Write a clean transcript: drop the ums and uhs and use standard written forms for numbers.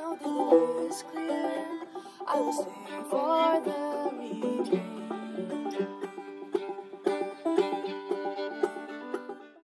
now that the way is clear, I will stay for the reading.